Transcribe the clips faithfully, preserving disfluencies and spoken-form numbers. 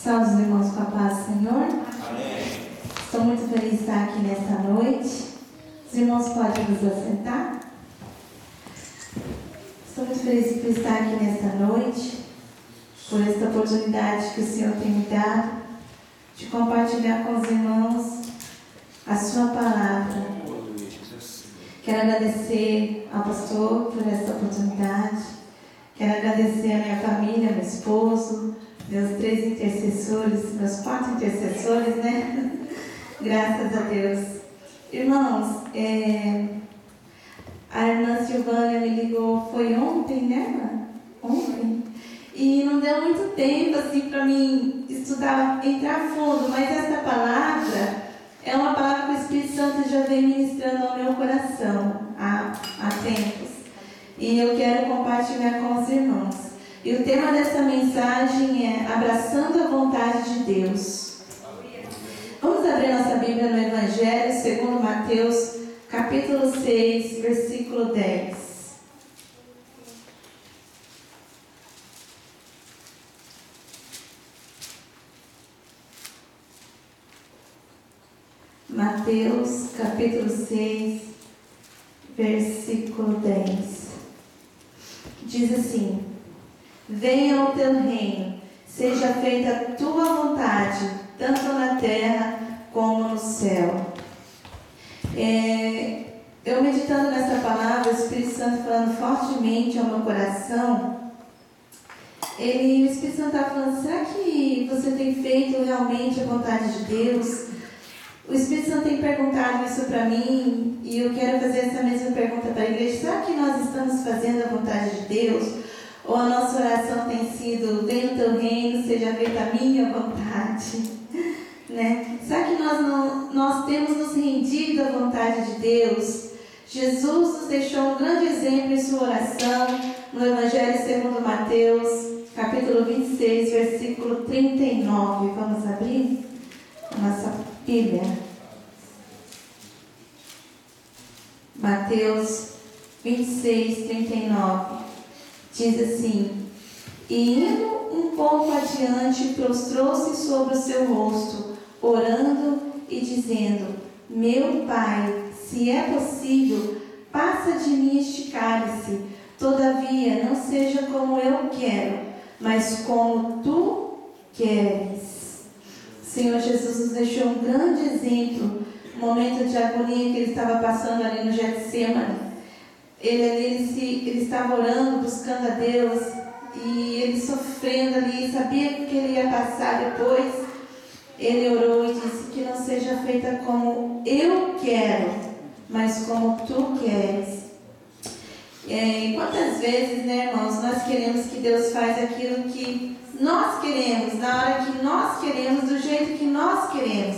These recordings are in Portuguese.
Salve os irmãos com a paz do Senhor. Amém. Estou muito feliz de estar aqui nesta noite. Os irmãos podem nos assentar. Estou muito feliz por estar aqui nesta noite, por esta oportunidade que o Senhor tem me dado de compartilhar com os irmãos a sua palavra. Quero agradecer ao pastor por esta oportunidade. Quero agradecer a minha família, meu esposo, meus três intercessores, meus quatro intercessores, né? Graças a Deus. Irmãos, é, a irmã Silvânia me ligou, foi ontem, né, irmã? Ontem. E não deu muito tempo, assim, para mim estudar, entrar fundo, mas essa palavra é uma palavra que o Espírito Santo já vem ministrando ao meu coração há, há tempos. E eu quero compartilhar com os irmãos. E o tema dessa mensagem é Abraçando a Vontade de Deus. Vamos abrir nossa Bíblia no Evangelho segundo Mateus, capítulo seis, versículo dez. Mateus, capítulo seis, versículo dez. Diz assim: Venha o teu reino, seja feita a tua vontade, tanto na terra como no céu. É, eu meditando nessa palavra, o Espírito Santo falando fortemente ao meu coração, ele, o Espírito Santo está falando, será que você tem feito realmente a vontade de Deus? O Espírito Santo tem perguntado isso para mim, e eu quero fazer essa mesma pergunta para a igreja. Será que nós estamos fazendo a vontade de Deus? Ou a nossa oração tem sido, venha o teu reino, seja feita a minha vontade? Né? Será que nós, não, nós temos nos rendido à vontade de Deus? Jesus nos deixou um grande exemplo em sua oração, no Evangelho segundo Mateus, capítulo vinte e seis, versículo trinta e nove. Vamos abrir a nossa Bíblia. Mateus vinte e seis, trinta e nove. Diz assim: E indo um pouco adiante, prostrou-se sobre o seu rosto, orando e dizendo: Meu Pai, se é possível, passa de mim este cálice. Todavia, não seja como eu quero, mas como tu queres. O Senhor Jesus nos deixou um grande exemplo, um momento de agonia que ele estava passando ali no Getsemane. Ele, ele, se, ele estava orando, buscando a Deus, e ele sofrendo ali, sabia o que ele ia passar depois. Ele orou e disse: que não seja feita como eu quero, mas como tu queres. É, quantas vezes, né, irmãos, nós queremos que Deus faça aquilo que nós queremos, na hora que nós queremos, do jeito que nós queremos.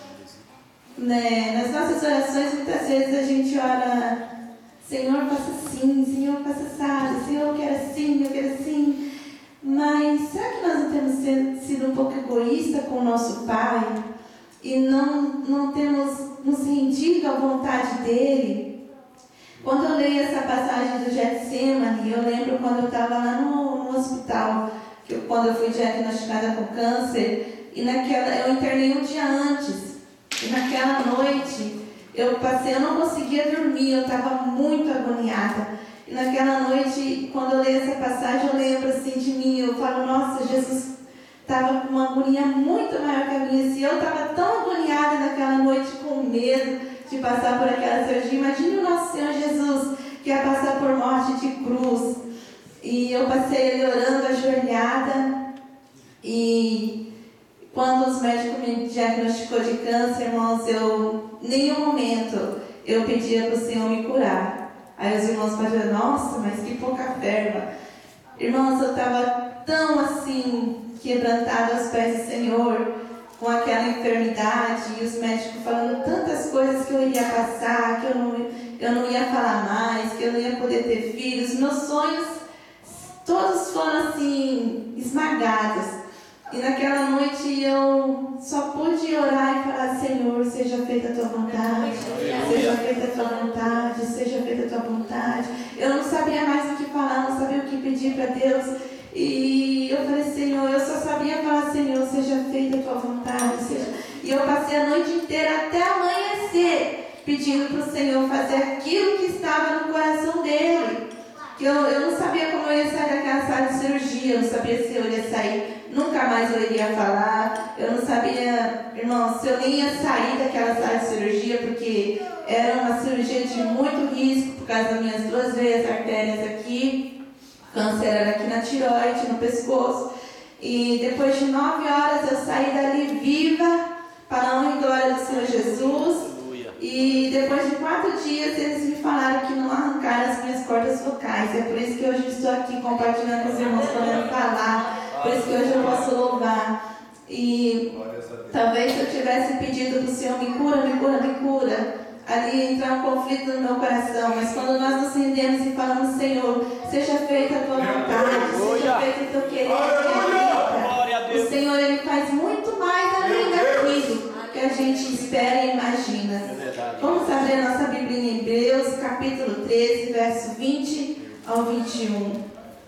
Né? Nas nossas orações, muitas vezes a gente ora: Senhor, faça assim, Senhor, faça assado, Senhor, eu quero assim, eu quero assim. Mas será que nós não temos sido um pouco egoístas com o nosso Pai e não, não temos nos rendido à vontade dele? Quando eu leio essa passagem do Getsemane, eu lembro quando eu estava lá no, no hospital, que eu, quando eu fui diagnosticada com câncer, e naquela, eu internei um dia antes, e naquela noite eu passei, eu não conseguia dormir, eu estava muito agoniada. E naquela noite, quando eu leio essa passagem, eu lembro assim de mim, eu falo, nossa, Jesus estava com uma agonia muito maior que a minha. Se eu estava tão agoniada naquela noite, com medo de passar por aquela cirurgia, imagine o nosso Senhor Jesus, que ia passar por morte de cruz. E eu passei ali orando, ajoelhada, e quando os médicos me diagnosticou de câncer, irmãos, eu, em nenhum momento, eu pedia para o Senhor me curar. Aí os irmãos podem dizer, nossa, mas que pouca fé, irmã. Irmãos, eu estava tão assim, quebrantada aos pés do Senhor, com aquela enfermidade, e os médicos falando tantas coisas que eu iria passar, que eu não, eu não ia falar mais, que eu não ia poder ter filhos. Meus sonhos, todos foram assim, esmagados. E naquela noite eu só pude orar e falar: Senhor, seja feita a tua vontade, seja feita a tua vontade, seja feita a tua vontade. Eu não sabia mais o que falar, não sabia o que pedir para Deus. E E eu falei, Senhor, eu só sabia falar, Senhor, seja feita a tua vontade. Seja... E eu passei a noite inteira até amanhecer, pedindo para o Senhor fazer aquilo que estava no coração dele. Que eu, eu não sabia como eu ia sair daquela sala de cirurgia, eu não sabia se eu ia sair, nunca mais eu iria falar, eu não sabia, irmão, se eu nem ia sair daquela sala de cirurgia, porque era uma cirurgia de muito risco, por causa das minhas duas veias artérias aqui, câncer era aqui na tireoide, no pescoço, e depois de nove horas eu saí dali viva, para a honra e glória do Senhor Jesus. E depois de quatro dias eles me falaram que não arrancaram as minhas cordas vocais. É por isso que hoje eu estou aqui compartilhando com os irmãos, podendo falar. Por isso que hoje eu posso louvar. E talvez se eu tivesse pedido para o Senhor, me cura, me cura, me cura, ali ia entrar um conflito no meu coração. Mas quando nós nos rendemos e falamos, Senhor, seja feita a tua vontade, seja feito o teu querer, o Senhor, Ele faz muito mais além daquilo que a gente espera e imagina. Vamos abrir a nossa Bíblia em Hebreus, capítulo treze, verso vinte ao vinte e um.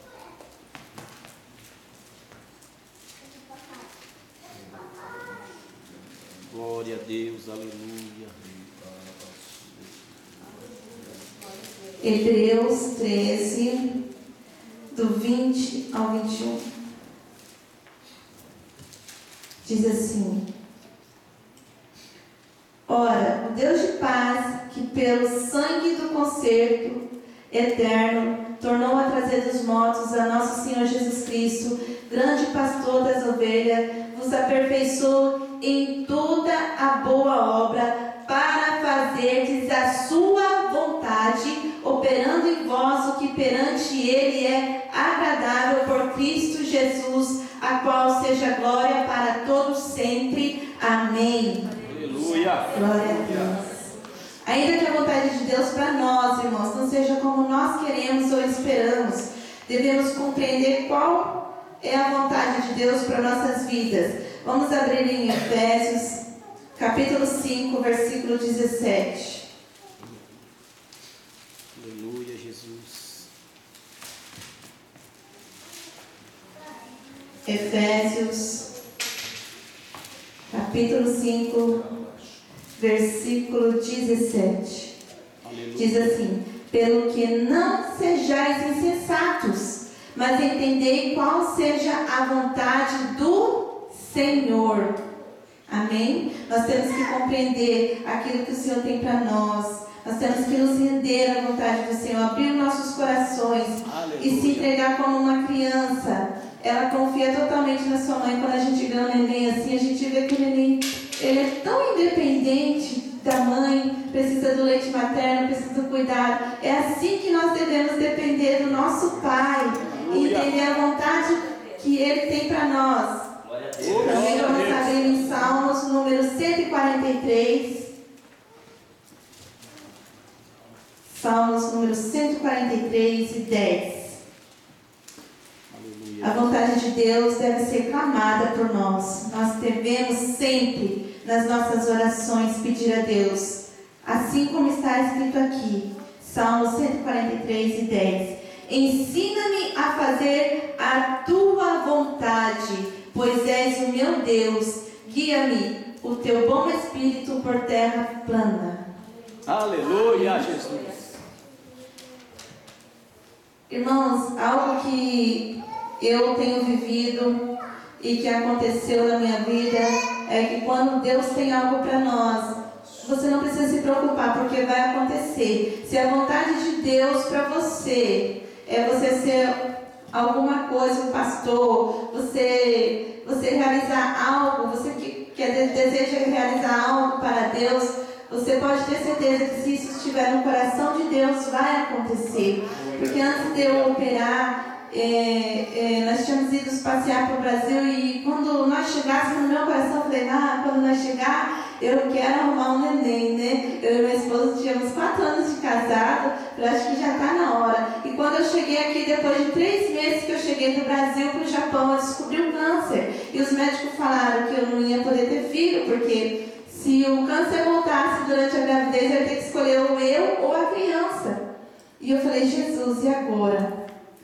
Glória a Deus, aleluia. Hebreus treze, do vinte ao vinte e um. Diz assim: Ora, o Deus de paz, que pelo sangue do concerto eterno tornou a trazer dos mortos a nosso Senhor Jesus Cristo, grande pastor das ovelhas, vos aperfeiçoou em toda a boa obra, para fazerdes a sua vontade, operando em vós o que perante Ele é agradável por Cristo Jesus, a qual seja glória para todos sempre. Amém. Aleluia. Glória a Deus. Ainda que a vontade de Deus para nós, irmãos, não seja como nós queremos ou esperamos, devemos compreender qual é a vontade de Deus para nossas vidas. Vamos abrir em Efésios, capítulo cinco, versículo dezessete. Aleluia, Jesus. Efésios, capítulo cinco, versículo dezessete. Aleluia. Diz assim: pelo que não sejais insensatos, mas entendei qual seja a vontade do Senhor. Amém? Nós temos que compreender aquilo que o Senhor tem para nós. Nós temos que nos render à vontade do Senhor, abrir nossos corações. Aleluia. E se entregar como uma criança. Ela confia totalmente na sua mãe. Quando a gente vê um neném assim, a gente vê que o neném, ele é tão independente da mãe, precisa do leite materno, precisa do cuidado. É assim que nós devemos depender do nosso Pai. Aleluia. E entender a vontade que Ele tem para nós. Também vamos abrir em Salmos, número cento e quarenta e três. Salmos, número cento e quarenta e três e dez. Aleluia. A vontade de Deus deve ser clamada por nós. Nós devemos sempre, nas nossas orações, pedir a Deus. Assim como está escrito aqui, Salmos cento e quarenta e três e dez. Ensina-me a fazer a tua vontade, pois és o meu Deus, guia-me o teu bom espírito por terra plana. Aleluia, Jesus. Irmãos, algo que eu tenho vivido e que aconteceu na minha vida é que quando Deus tem algo para nós, você não precisa se preocupar, porque vai acontecer. Se a vontade de Deus para você é você ser alguma coisa, um pastor, você, você realizar algo, você que, que deseja realizar algo para Deus, você pode ter certeza que se isso estiver no coração de Deus, vai acontecer. Porque antes de eu operar, é, é, nós tínhamos ido passear para o Brasil e quando nós chegássemos no meu coração, eu falei, ah, quando nós chegar, eu quero arrumar um neném, né? Eu e minha esposa tínhamos quatro anos de casado, eu acho que já está na hora. E quando eu cheguei aqui, depois de três meses que eu cheguei do Brasil para o Japão, eu descobri o câncer. E os médicos falaram que eu não ia poder ter filho, porque se o câncer voltasse durante a gravidez, eu ia ter que escolher ou eu ou a criança. E eu falei, Jesus, e agora?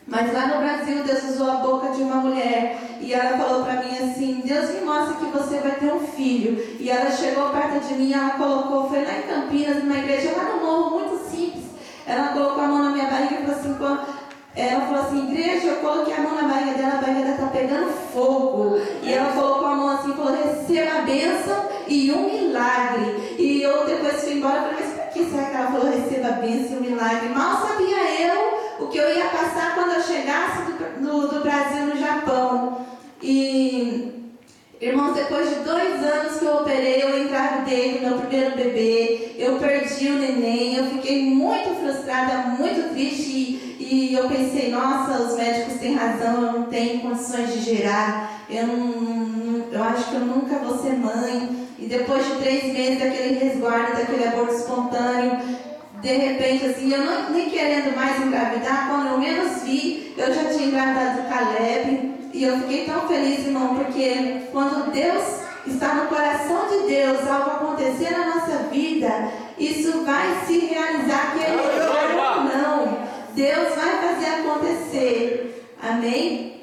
Mas lá no Brasil, Deus usou a boca de uma mulher e ela falou para mim assim: Deus me mostra que você vai ter um filho. E ela chegou perto de mim, ela colocou, foi lá em Campinas, numa igreja lá no morro, muito simples. Ela colocou a mão na minha barriga e falou assim: quando, ela falou assim, igreja, eu coloquei a mão na barriga dela, a barriga dela está pegando fogo. E ela colocou a mão assim e falou: receba a bênção e um milagre. E eu depois fui embora e falei: mas por que será que ela falou receba a bênção e um milagre? Mal sabia eu o que eu ia passar quando eu chegasse do, do, do Brasil no Japão. E, irmãos, depois de dois anos que eu operei, eu engravidei do meu primeiro bebê, eu perdi o neném, eu fiquei muito frustrada, muito triste, e, e eu pensei: nossa, os médicos têm razão, eu não tenho condições de gerar, eu, não, eu acho que eu nunca vou ser mãe. E depois de três meses daquele resguardo, daquele aborto espontâneo, de repente, assim, eu não, nem querendo mais engravidar, quando eu menos vi, eu já tinha engravidado do Caleb. E eu fiquei tão feliz, irmão, porque quando Deus está no coração de Deus, algo acontecer na nossa vida, isso vai se realizar, que Ele quer ou não. Deus vai fazer acontecer. Amém?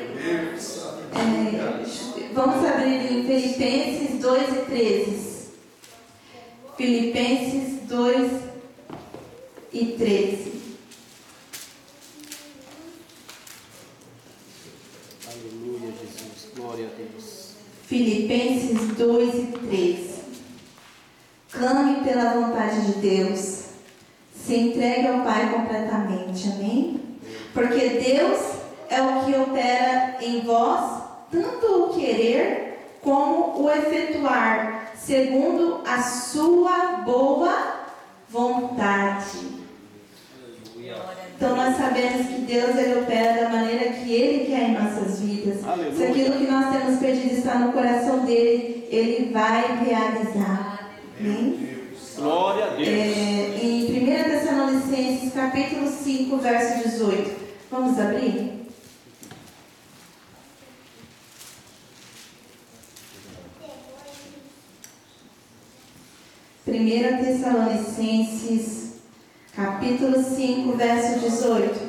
É, vamos abrir em Filipenses dois e treze. Filipenses dois e treze. Aleluia, Jesus. Glória a Deus. Filipenses dois e treze. Clame pela vontade de Deus. Se entregue ao Pai completamente. Amém? Porque Deus é o que opera em vós, tanto o querer como o efetuar, segundo a sua boa vontade. Então nós sabemos que Deus, Ele opera da maneira que Ele quer em nossas vidas. Aleluia. Se aquilo que nós temos pedido está no coração dEle, Ele vai realizar. Amém? Glória a Deus. É, em primeira Tessalonicenses, capítulo cinco, verso dezoito. Vamos abrir? primeira Tessalonicenses, capítulo cinco, verso dezoito.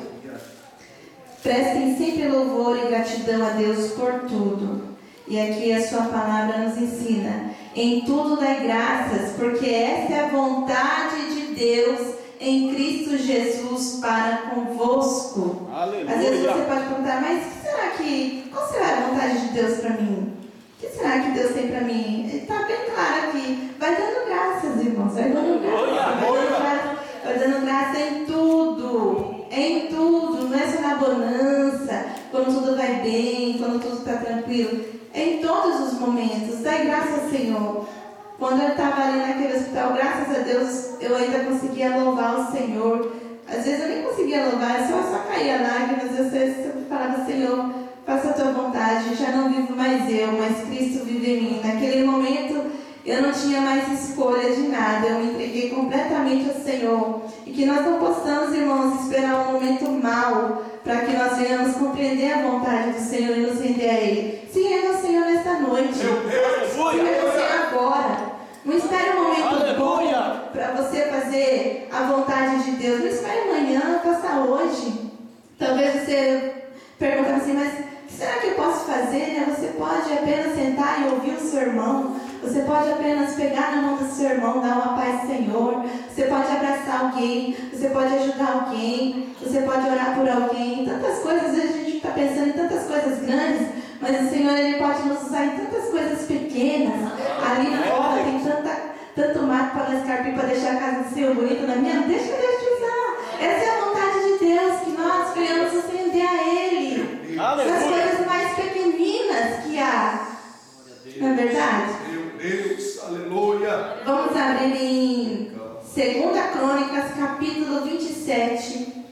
Prestem sempre louvor e gratidão a Deus por tudo. E aqui a sua palavra nos ensina: em tudo dai graças, porque esta é a vontade de Deus em Cristo Jesus para convosco. Aleluia. Às vezes você pode perguntar: mas que será que, qual será a vontade de Deus para mim? O que será que Deus tem para mim? Está bem claro aqui. Vai dando graças, irmãos. Vai dando graças. Vai dando graça, vai dando graça em tudo. Em tudo. Não é só na bonança, quando tudo vai bem, quando tudo está tranquilo. Em todos os momentos. Dai graças ao Senhor. Quando eu estava ali naquele hospital, graças a Deus, eu ainda conseguia louvar o Senhor. Às vezes eu nem conseguia louvar, eu só, só caía lágrimas. Eu sempre falava: Senhor, faça a tua vontade, já não vivo mais eu, mas Cristo vive em mim. Naquele momento eu não tinha mais escolha de nada, eu me entreguei completamente ao Senhor. E que nós não possamos, irmãos, esperar um momento mau para que nós venhamos compreender a vontade do Senhor e nos render a Ele. Se renda ao Senhor nesta noite, se renda ao Senhor agora. Não espere um momento Aleluia. Bom para você fazer a vontade de Deus. Não espere amanhã, faça hoje. Talvez você pergunte assim: mas o que será que eu posso fazer? Né? Você pode apenas sentar e ouvir o seu irmão. Você pode apenas pegar na mão do seu irmão, dar uma paz, Senhor. Você pode abraçar alguém. Você pode ajudar alguém. Você pode orar por alguém. Tantas coisas, às vezes a gente está pensando em tantas coisas grandes, mas o Senhor, Ele pode nos usar em tantas coisas pequenas. Ali fora tem tanta, tanto mato para escarpir, para deixar a casa do Senhor bonita na minha. Deixa Deus te usar. Essa é a vontade de Deus, que nós venhamos nos render a Ele. Aleluia. As coisas mais pequeninas que há. Não é verdade? Meu Deus, aleluia. Vamos abrir em segunda Crônicas, capítulo vinte e sete.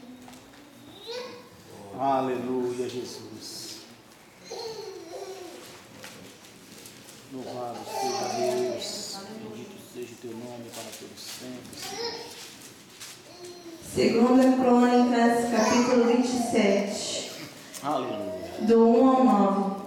Aleluia, Jesus. Louvado seja Deus. Bendito seja o teu nome para todos sempre. segunda Crônicas, capítulo vinte e sete. Aleluia. Do um ao nove.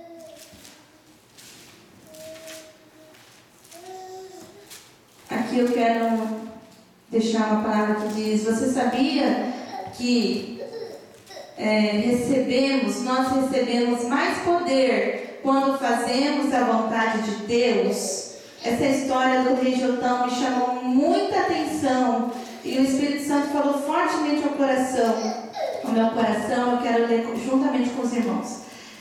Aqui eu quero deixar uma palavra que diz: você sabia que é, recebemos, nós recebemos mais poder quando fazemos a vontade de Deus. Essa história do rei Jotão me chamou muita atenção e o Espírito Santo falou fortemente ao coração. O meu coração, eu quero ler juntamente com os irmãos.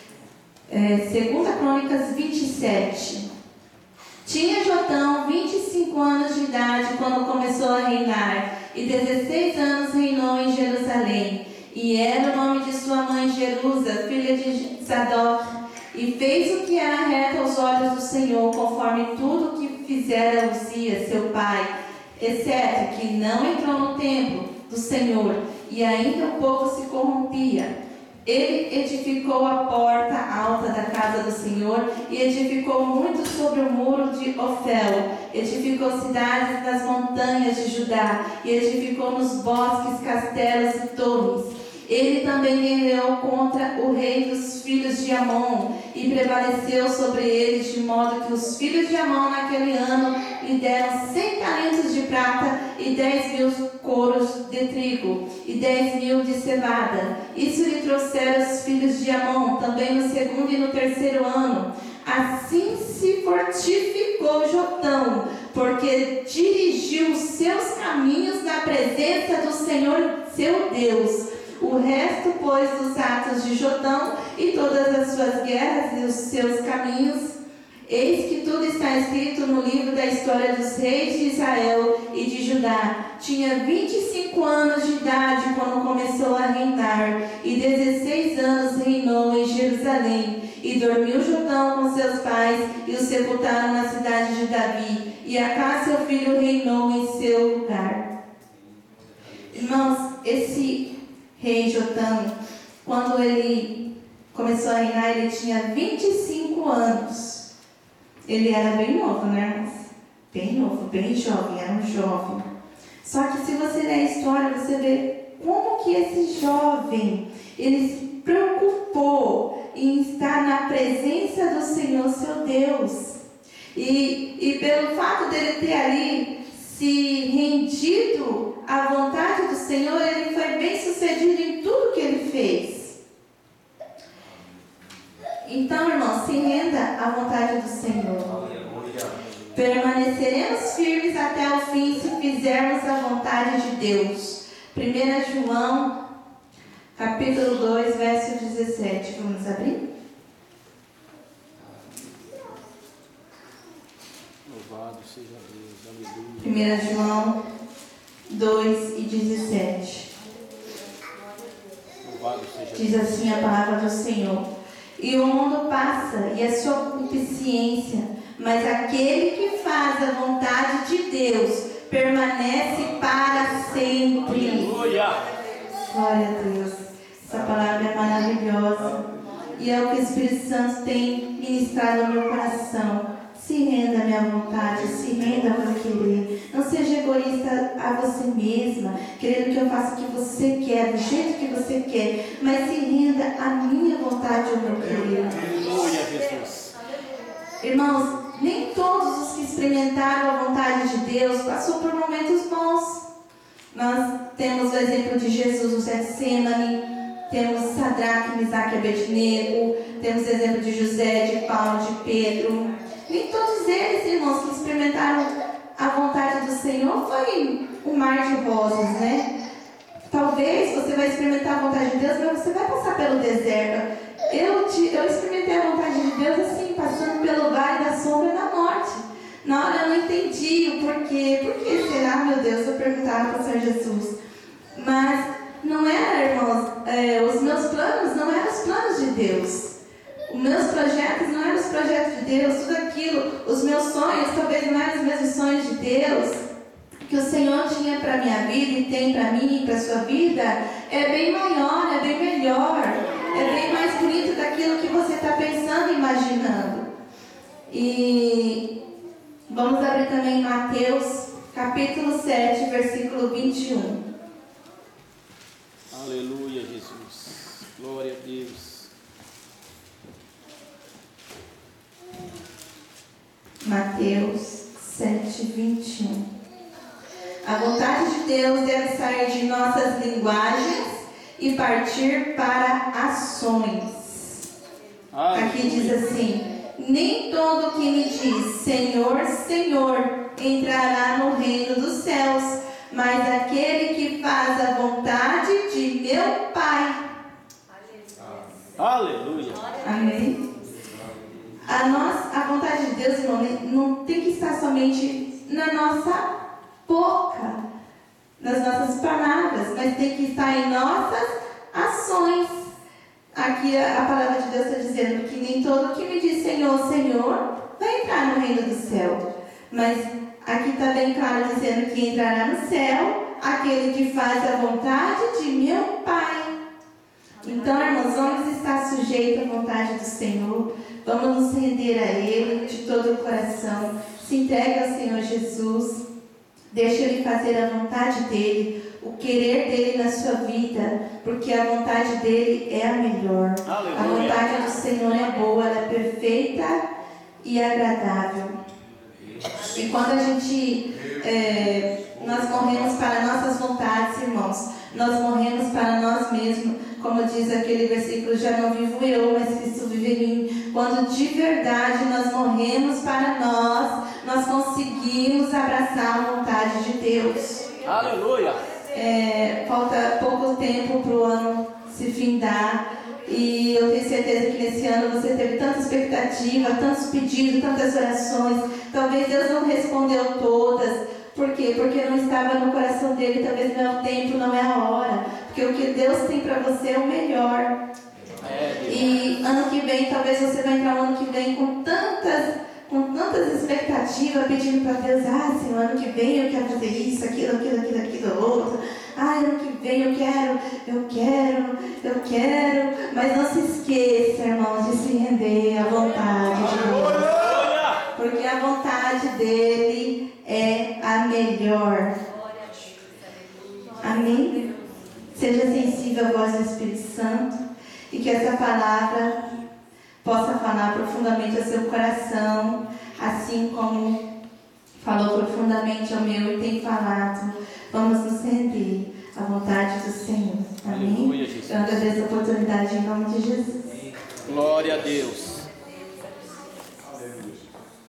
É, segunda Crônicas vinte e sete. Tinha Jotão vinte e cinco anos de idade quando começou a reinar, e dezesseis anos reinou em Jerusalém. E era o nome de sua mãe Jerusa, filha de Zadok, e fez o que era reto aos olhos do Senhor, conforme tudo o que fizera Uzias, seu pai, exceto que não entrou no templo do Senhor, e ainda o povo se corrompia. Ele edificou a porta alta da casa do Senhor e edificou muito sobre o muro de Ofel. Edificou cidades nas montanhas de Judá e edificou nos bosques castelos e torres. Ele também guerreou contra o rei dos filhos de Amon e prevaleceu sobre eles, de modo que os filhos de Amon naquele ano lhe deram cem talentos de prata e dez mil coros de trigo e dez mil de cevada. Isso lhe trouxeram os filhos de Amon, também no segundo e no terceiro ano. Assim se fortificou Jotão, porque dirigiu os seus caminhos na presença do Senhor seu Deus. O resto, pois, dos atos de Jotão e todas as suas guerras e os seus caminhos, eis que tudo está escrito no livro da história dos reis de Israel e de Judá. Tinha vinte e cinco anos de idade quando começou a reinar, e dezesseis anos reinou em Jerusalém. E dormiu Jotão com seus pais, e o sepultaram na cidade de Davi, e Acás seu filho reinou em seu lugar. Irmãos, esse rei Jotão, quando ele começou a reinar, ele tinha vinte e cinco anos. Ele era bem novo, né, irmãos? Bem novo, bem jovem, era um jovem. Só que se você ler a história, você vê como que esse jovem, ele se preocupou em estar na presença do Senhor, seu Deus. E, e pelo fato dele ter ali se rendido à vontade do Senhor, ele foi bem sucedido em tudo que ele fez. Então, irmãos, se renda à vontade do Senhor. Permaneceremos firmes até o fim se fizermos a vontade de Deus. primeira João, capítulo dois, verso dezessete. Vamos abrir? Louvado seja Deus, aleluia. primeira João dois e dezessete. Louvado seja Diz assim a palavra do Senhor: e o mundo passa e a sua concupiscência, mas aquele que faz a vontade de Deus permanece para sempre. Aleluia. Glória a Deus. Essa palavra é maravilhosa e é o que o Espírito Santo tem ministrado no meu coração. Se renda à minha vontade, se renda ao meu querer. Não seja egoísta a você mesma, querendo que eu faça o que você quer, do jeito que você quer, mas se renda à minha vontade e ao meu querer. Aleluia, Jesus. Irmãos, nem todos os que experimentaram a vontade de Deus passou por momentos bons. Nós temos o exemplo de Jesus no Getsemane, temos Sadraque, Misaque e Abednego, temos o exemplo de José, de Paulo, de Pedro. Nem todos eles, irmãos, que experimentaram a vontade do Senhor, foi um mar de rosas, né? Talvez você vai experimentar a vontade de Deus, mas você vai passar pelo deserto. Eu, te, eu experimentei a vontade de Deus assim, passando pelo vale da sombra da morte. Na hora eu não entendi o porquê. Por que será, meu Deus? Eu perguntava para o Senhor Jesus. Mas não era, irmãos, é, os meus planos não eram os planos de Deus. Os meus projetos não eram os projetos de Deus. Tudo aquilo, os meus sonhos talvez não eram os mesmos sonhos de Deus. Que o Senhor tinha para a minha vida e tem para mim e para a sua vida é bem maior, é bem melhor, é bem mais bonito daquilo que você está pensando e imaginando. E vamos abrir também Mateus, capítulo sete, versículo vinte e um. Aleluia, Jesus. Glória a Deus. Mateus sete, vinte e um. A vontade de Deus deve sair de nossas linguagens e partir para ações. Aleluia. Aqui diz assim: nem todo que me diz Senhor, Senhor entrará no reino dos céus, mas aquele que faz a vontade de meu Pai. Aleluia. Amém. A, nossa, a vontade de Deus, irmão, não tem que estar somente na nossa boca, nas nossas palavras, mas tem que estar em nossas ações. Aqui a, a palavra de Deus está dizendo que nem todo que me diz Senhor, Senhor vai entrar no reino do céu, mas aqui está bem claro dizendo que entrará no céu aquele que faz a vontade de meu Pai. Então, irmãos, vamos estar sujeitos à vontade do Senhor, vamos nos render a Ele de todo o coração, se entregue ao Senhor Jesus, deixa Ele fazer a vontade dEle, o querer dEle na sua vida, porque a vontade dEle é a melhor. Aleluia. A vontade do Senhor é boa, ela é perfeita e agradável. E quando a gente, é, nós morremos para nossas vontades, irmãos, nós morremos para nós mesmos, como diz aquele versículo, já não vivo eu, mas Cristo vive em mim. Quando de verdade nós morremos para nós, nós conseguimos abraçar a vontade de Deus. Aleluia. É, falta pouco tempo para o ano se findar. E eu tenho certeza que nesse ano você teve tanta expectativa, tantos pedidos, tantas orações. Talvez Deus não respondeu todas. Por quê? Porque não estava no coração dele. Talvez não é o tempo, não é a hora. Porque o que Deus tem para você é o melhor. E ano que vem, talvez você vai entrar no ano que vem com tantas, com tantas expectativas, pedindo para Deus: ah, Senhor, ano que vem eu quero fazer isso, aquilo, aquilo, aquilo, aquilo, outro. Ah, ano que vem eu quero, eu quero, eu quero. Mas não se esqueça, irmãos, de se render à vontade de Deus. Porque a vontade dele é a melhor. Amém? Seja sensível à voz do Espírito Santo e que essa palavra possa falar profundamente ao seu coração, assim como falou profundamente ao meu e tem falado. Vamos nos render à vontade do Senhor. Amém? Aleluia, Jesus. Eu agradeço a oportunidade em nome de Jesus. Glória a Deus.